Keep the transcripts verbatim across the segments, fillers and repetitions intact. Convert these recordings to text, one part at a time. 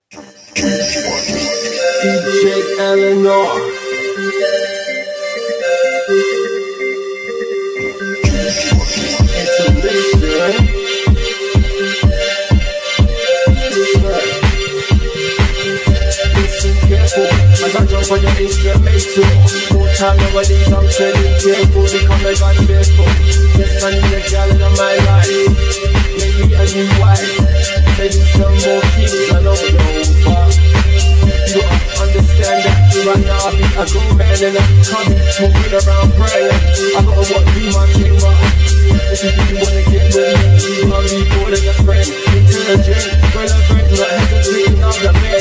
D J L N R. As I jump on your instrumental, more time nowadays I'm treading careful, become a God fearful. Yes, I need a gal in my life, maybe a new wife, maybe some more kids, I don't know, but you gotta understand that right now I be a good man and I'm coming to get around prayer. I gotta walk through my chamber. If you really wanna get with me, I'll be more than a friend, intelligent, relevant, not hesitating on the bed.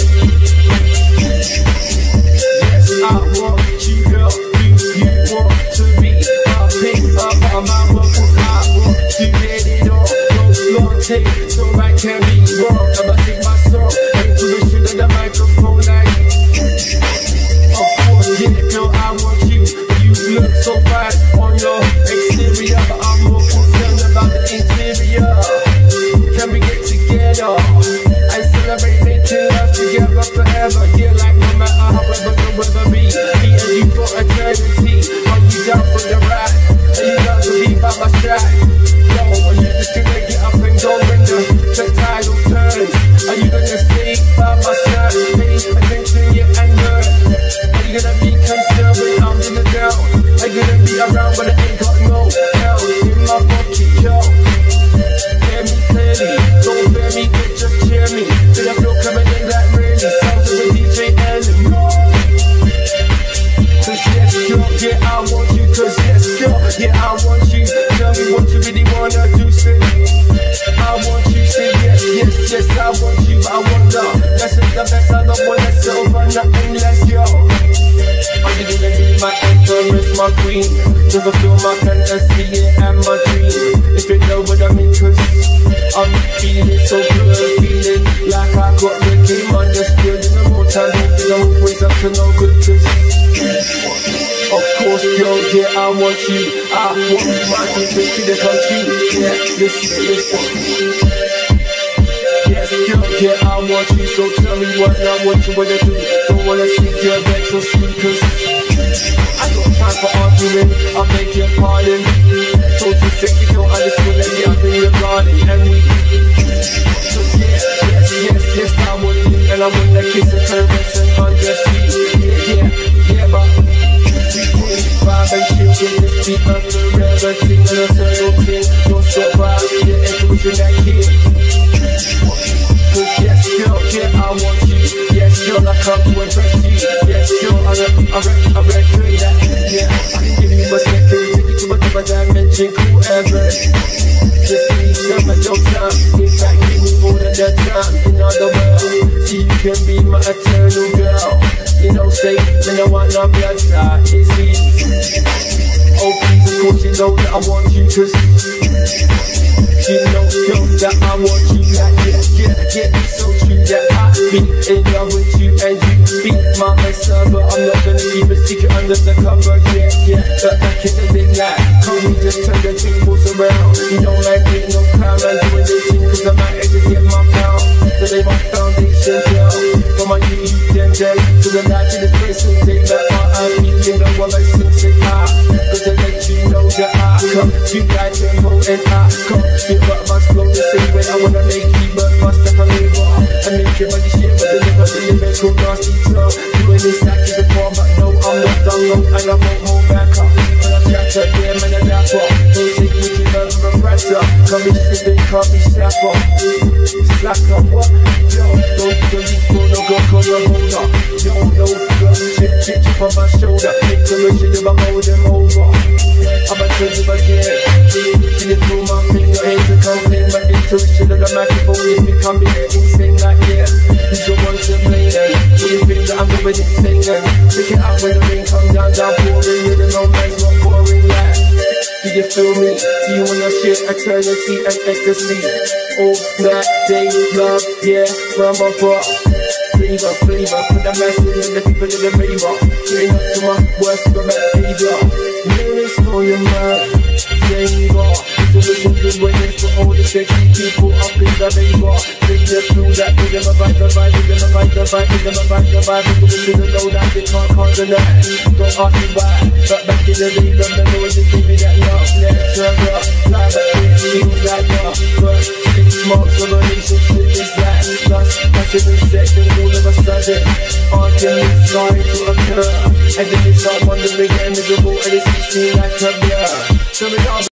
I want you, girl, do you want to be a pick up on my work? I want to get it on, no long take, so I can be wrong. I'ma sing my song, into the shit of the microphone like, of course, yeah, girl, I want you. You look so fine on your exterior, but I'm more concerned about the interior. Can we get together? I celebrate making love together forever. Yeah, like no matter however the weather be, me and you for eternity. Are you down for the ride? Are you down to be by my side? Yo, are you just gonna get up and go when the, the tidal turns? Are you gonna stay by my side? Pay attention, yeah, and learn. Are you gonna be concerned when I'm in the down? Are you gonna be around when I ain't got no hell in my pocket, yo? Hear me clearly, don't fear me, get just cheer me. Till I feel coming in that really sounds of the D J L N R. Cause yes, girl, yeah, I want you. Cause yes, girl, yeah, I want you. Tell me what you really wanna do, say I want you, say yes, yes, yes, I want you. I want the best of the best, I don't wanna settle for nothing less, yo. Are you gonna be my empress, my queen? Never feel my fantasy, yeah, and my dream. If you know what I mean, cause I'm feeling so good, feeling like I got the game understood. In the more time, it's always up to no good, cause of course, yo, yeah, I want you. I want my people to the country. Yeah, listen, listen. Yes, yo, yeah, I want you. So tell me what I want you wanna do. Don't wanna see your back so sweet, cause I got time for arguing. I beg your pardon. Told you sick, you don't understand that yeah, I've been regarding and we. So yeah, yes, yes, yes, I want you. And I wanna kiss and caress and undress you. Yeah, yeah, yeah, but vibe and chill with this beat up forever. Sing on a certain thing, don't stop by. Yeah, intuition that kid. Cause yes, girl, yeah, I want you. Yes, girl, I come to impress you. Yes, girl, I rec, I rec, I reckon that. Yeah, I can give you a second, take you to a different dimension, cool ever. Just please, never your time. In fact, give me more than that time. In other words, see you can be my eternal girl. You know, say, when I want no blood side, it's easy. Oh, please, of course, you know that I want you, cause you know, yo, that I want you, like, yeah, yeah, yeah, it's so true that I be in love with you and you be my best lover. I'm not gonna keep a secret under the cover, yeah, yeah, but back in the day, like, come we just turn the tables around. You don't like me, no crowd, I'm doing this thing, cause I might have to get my pound. So they my foundation, yo, from my youth, them, them, to the light in the place, and they let my I be, you know what I sing, say I, cause I let you know that I come, you got tempo and I come, you got my flow the same way, I wanna make you, but my step on me, I make your body shit, but deliver, deliver, cool, nasty, slow, doing this like it's a form, but no, I'm not done, no, and I won't hold back up, when I chat to them and I dap up, don't take me to none of a pressure, come be slipping, come be slap up, slack up, what, yo, don't do these for no go, go, no, hold up, yo, no, go, chip, chip, chip on my shoulder, make the mission if I hold them over, I'm a tell you again, feel it through my finger, hate to complain, my intuition of the microphone is becoming insane like yeah, he's the one to blame, when you think that I'm doing insane, take it out when the rain comes down, down pouring, with the no man's not pouring like, do you feel me, do you wanna share eternity and ecstasy, all that day, love, yeah, from above. Flavor, flavor, put the message in the people in the river. Getting up to my worst for my behavior. Lyrics for your mind, flavor. It's a little good when it's for all the sexy people up in the river. Take them through that, give them a vibe, a vibe, give them a vibe. back, in my back, the back, people didn't know that they can't conquer that. Don't ask me why, but back in the day, the memories just give me that love. Let's turn up, fly back, feels like love. But six months of a relationship is like lust, passion and sex, and all of a sudden, arguments starting to occur. And then you start wondering, getting miserable, and it seems like a blur. So